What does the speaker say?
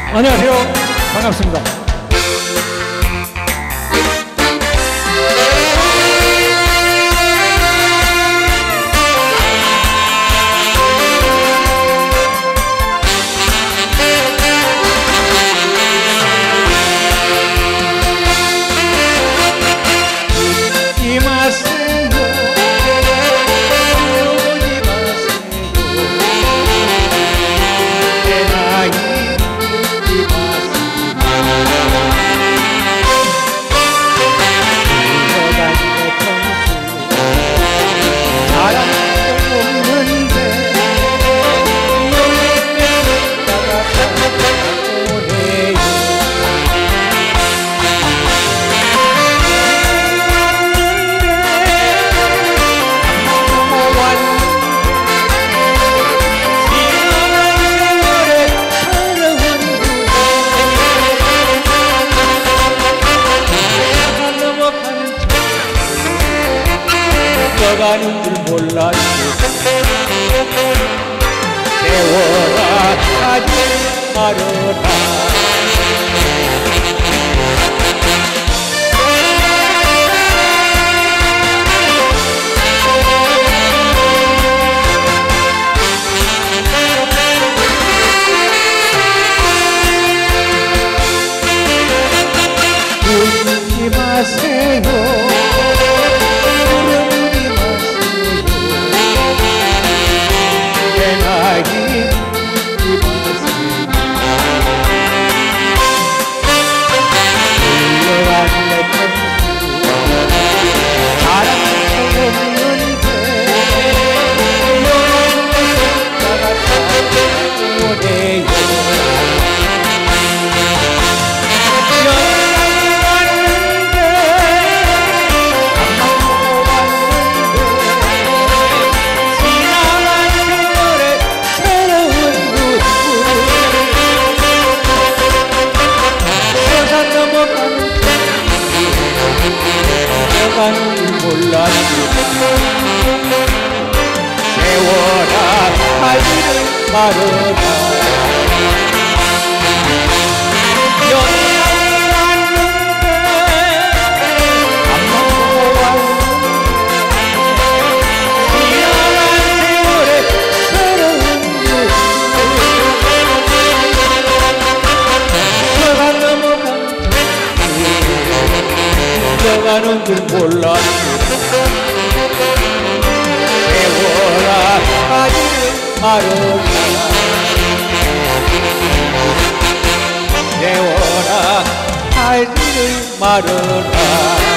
안녕하세요. 반갑습니다. 가는 줄 몰랐지. 세월아 가지 말아라. 울지 마세요. 세월아 가지를 말아라. 연락이 왔는데 안 먹고 왔는데 지나간 세월의 새로운 길 너가 넘어간 흘러가는 줄 몰랐지. 세월아 가지를 말아라. 세월아 가지를 말아라.